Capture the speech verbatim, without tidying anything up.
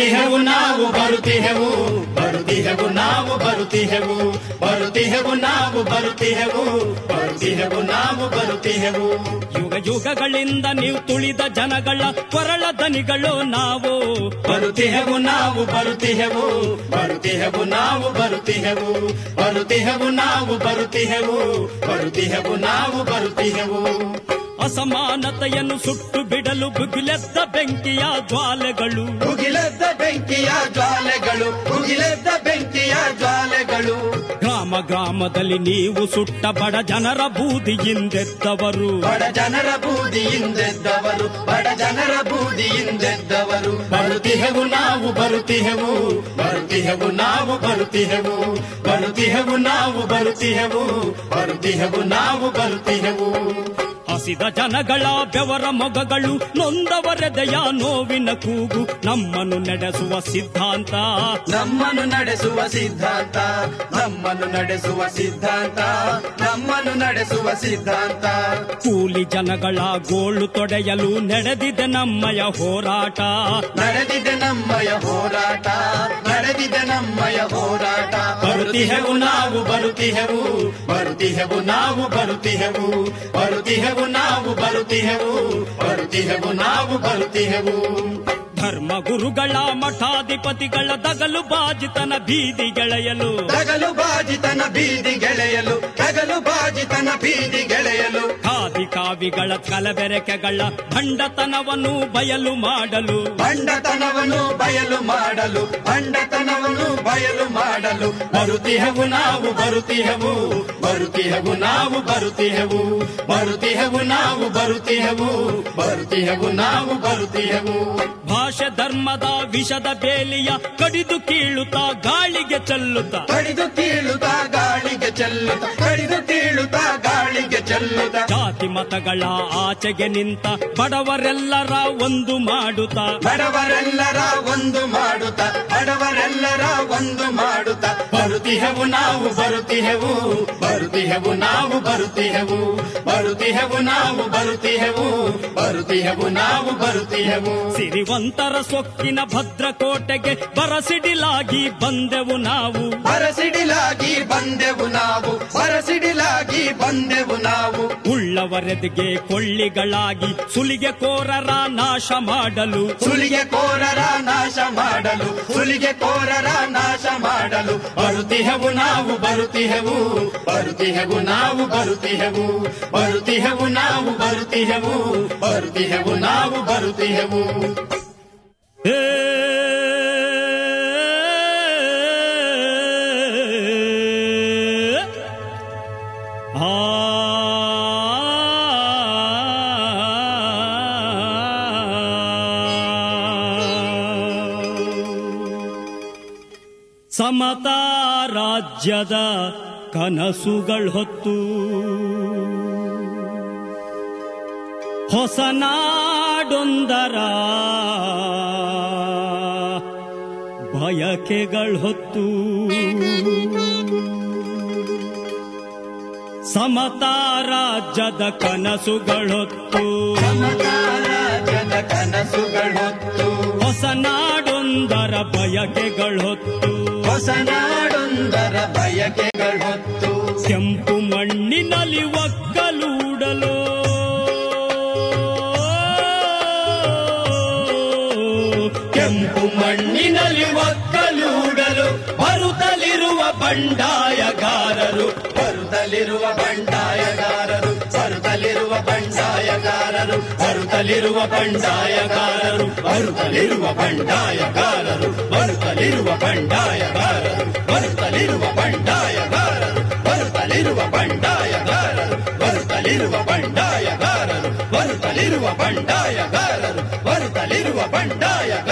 ಬರುತ್ತಿಹೆವು ನಾವು ಬರುತ್ತಿಹೆವು ಬರುತ್ತಿಹೆವು ನಾವು ಬರುತ್ತಿಹೆವು ಬರುತ್ತಿಹೆವು ನಾವು ಬರುತ್ತಿಹೆವು ಬರುತ್ತಿಹೆವು ನಾವು ಬರುತ್ತಿಹೆವು. ಯುಗ ಯುಗಗಳಿಂದ ನೀವು ತುಳಿದ ಜನಗಳ ಕೊರಳ ದನಿಗಳು ನಾವು ಬರುತ್ತಿಹೆವು ನಾವು ಬರುತ್ತಿಹೆವು ಬರುತ್ತಿಹೆವು ನಾವು ಬರುತ್ತಿಹೆವು ಬರುತ್ತಿಹೆವು ನಾವು ಬರುತ್ತಿಹೆವು ಬರುತ್ತಿಹೆವು ನಾವು ಬರುತ್ತಿಹೆವು. ಅಸಮಾನತೆಯನ್ನು ಸುಟ್ಟು ಬಿಡಲು ಭುಗಿಲೆದ್ದ ಬೆಂಕಿಯ ಜ್ವಾಲೆಗಳು ಭುಗಿಲೆದ್ದ ಬೆಂಕಿಯ ಜ್ವಾಲೆಗಳು ಭುಗಿಲೆದ್ದ ಬೆಂಕಿಯ ಜ್ವಾಲೆಗಳು. ಗ್ರಾಮ ಗ್ರಾಮದಲ್ಲಿ ನೀವು ಸುಟ್ಟ ಬಡ ಜನರ ಬೂದಿಯಿಂದೆದ್ದವರು ಬಡ ಜನರ ಬೂದಿಯಿಂದೆದ್ದವರು ಬಡ ಜನರ ಬೂದಿಯಿಂದೆದ್ದವರು. ಬರುತ್ತಿಹೆವು ನಾವು ಬರುತ್ತಿಹೆವು ಬರುತ್ತಿಹೆವು ನಾವು ಬರುತ್ತಿಹೆವು ಬರುತ್ತಿಹೆವು ನಾವು ಬರುತ್ತಿಹೆವು ಬರುತ್ತಿಹೆವು ನಾವು ಬರುತ್ತಿಹೆವು. ಹಸಿದ ಜನಗಳ ಬೆವರ ಮೊಗಗಳು ನೊಂದವರೆದೆಯ ನೋವಿನ ಕೂಗು ನಮ್ಮನ್ನು ನಡೆಸುವ ಸಿದ್ಧಾಂತ ನಮ್ಮನ್ನು ನಡೆಸುವ ಸಿದ್ಧಾಂತ ನಮ್ಮನ್ನು ನಡೆಸುವ ಸಿದ್ಧಾಂತ ನಮ್ಮನ್ನು ನಡೆಸುವ ಸಿದ್ಧಾಂತ. ಕೂಲಿ ಜನಗಳ ಗೋಳು ತೊಡೆಯಲು ನಡೆದಿದೆ ನಮ್ಮಯ ಹೋರಾಟ ನಡೆದಿದೆ ನಮ್ಮಯ ಹೋರಾಟ ನಡೆದಿದೆ ನಮ್ಮಯ ಹೋರಾಟ. ಬರುತ್ತಿಹೆವು ನಾವು ಬರುತ್ತಿಹೆವು ಬರುತ್ತಿಹೆವು ನಾವು ಬರುತ್ತಿಹೆವು ಬರುತ್ತಿಹೆವು ನಾವು ಬರುತ್ತಿಹೆವು ಬರುತ್ತಿಹೆವು ನಾವು ಬರುತ್ತಿಹೆವು. ಧರ್ಮ ಗುರುಗಳ ಮಠಾಧಿಪತಿಗಳ ದಗಲು ಬಾಜಿತನ ಬೀದಿ ಗೆಳೆಯಲು ದಗಲು ಬಾಜಿತನ ಬೀದಿ ಗೆಳೆಯಲು ದಗಲು ಬಾಜಿತನ ಬೀದಿ ಗೆಳೆಯಲು. ಖಾದಿ ಕಾವಿಗಳ ಕಲಬೆರಕೆಗಳ ಭಂಡತನವನ್ನು ಬಯಲು ಮಾಡಲು ಭಂಡತನವನ್ನು ಬಯಲು ಮಾಡಲು ಭಂಡತನವನ್ನು ಬಯಲು ಮಾಡಲು. ಬರುತ್ತಿಹೆವು ನಾವು ಬರುತ್ತಿಹೆವು ಬರುತ್ತಿಹೆವು ನಾವು ಬರುತ್ತಿಹೆವು ಬರುತ್ತಿಹೆವು ನಾವು ಬರುತ್ತಿಹೆವು ಬರುತ್ತಿಹೆವು ನಾವು ಬರುತ್ತಿಹೆವು. ಭಾಷೆ ಧರ್ಮದ ವಿಷದ ಬೇಲಿಯ ಕಡಿದು ಕೀಳುತ್ತಾ ಗಾಳಿಗೆ ಚೆಲ್ಲುತ್ತಾ ಕಡಿದು ಕೀಳುತ್ತಾ ಗಾಳಿಗೆ ಚೆಲ್ಲುತ್ತಾ ಕಡಿದು ಕೀಳುತ್ತಾ ಗಾಳಿಗೆ ಚೆಲ್ಲುತ್ತಾ. ಜಾತಿ ಮತಗಳ ಆಚೆಗೆ ನಿಂತ ಬಡವರೆಲ್ಲರ ಒಂದು ಮಾಡುತ್ತಾ ಬಡವರೆಲ್ಲರ ಒಂದು ಮಾಡುತ್ತಾ ಬಡವರೆಲ್ಲರ ಒಂದು ಮಾಡುತ್ತಾ. ಬರುತ್ತಿಹೆವು ನಾವು ಬರುತ್ತಿಹೆವು ಬರುತ್ತಿಹೆವು ನಾವು ಬರುತ್ತಿಹೆವು ಬರುತ್ತಿಹೆವು ನಾವು ಬರುತ್ತಿಹೆವು ಬರುತ್ತಿಹೆವು ನಾವು ಬರುತ್ತಿಹೆವು. ಸಿರಿವಂತರ ಸೊಕ್ಕಿನ ಭದ್ರಕೋಟೆಗೆ ಬರಸಿಡಿಲಾಗಿ ಬಂದೆವು ನಾವು ಬರಸಿಡಿಲಾಗಿ ಬಂದೆವು ನಾವು ಬರಸಿಡಿಲಾಗಿ ಬಂದೆವು ನಾವು. ಉಳ್ಳವರೆದಿಗೆ ಕೊಳ್ಳಿಗಳಾಗಿ ಸುಲಿಗೆ ಕೋರರ ನಾಶ ಮಾಡಲು ಸುಲಿಗೆ ಕೋರರ ನಾಶ ಮಾಡಲು ಸುಲಿಗೆ ಕೋರರ ನಾಶ ಮಾಡಲು. ಬರುತ್ತಿಹೆವು ನಾವು ಬರುತ್ತಿಹೆವು ಬರುತ್ತಿಹೆವು ನಾವು ಬರುತ್ತಿಹೆವು ಬರುತ್ತಿಹೆವು ನಾವು ಬರುತ್ತಿಹೆವು ಬರುತ್ತಿಹೆವು ನಾವು ಬರುತ್ತಿಹೆವು. ಹೇ ಆ ಸಮತಾ ರಾಜ್ಯದ ಕನಸುಗಳು ಹೊತ್ತು ಹೊಸ ನಾಡೊಂದರ ಬಯಕೆಗಳು ಹೊತ್ತು ಸಮತಾ ರಾಜ್ಯದ ಕನಸುಗಳೊತ್ತು ಸಮತಾ ರಾಜ್ಯದ ಕನಸುಗಳೊತ್ತು ಹೊಸ ನಾಡೊಂದರ ಬಯಕೆಗಳೊತ್ತು ಹೊಸ ನಾಡೊಂದರ ಬಯಕೆಗಳೊತ್ತು. ಕೆಂಪು ಮಣ್ಣಿನಲ್ಲಿ ಒಕ್ಕಲೂಡಲು ಕೆಂಪು ಮಣ್ಣಿನಲ್ಲಿ ಒಕ್ಕಲೂಡಲು ಬರುತ್ತಲಿರುವ ಬಂಡಾಯಗಾರರು ಬರುತ್ತಲಿರುವ ಬಂಡಾಯಗಾರರು ಬರುತ್ತಲಿರುವ ಬಂಡಾಯಗಾರರು ಬರುತ್ತಲಿರುವ ಬಂಡಾಯಗಾರರು ಬರುತ್ತಲಿರುವ ಬಂಡಾಯಗಾರರು ಬರುತ್ತಲಿರುವ ಬಂಡಾಯಗಾರರು ಬರುತ್ತಲಿರುವ ಬಂಡಾಯಗಾರರು ಬರುತ್ತಲಿರುವ ಬಂಡಾಯಗಾರರು ಬರುತ್ತಲಿರುವ ಬಂಡಾಯಗಾರರು ಬರುತ್ತಲಿರುವ ಬಂಡಾಯಗಾರರು ಬರುತ್ತಲಿರುವ ಬಂಡಾಯಗಾರರು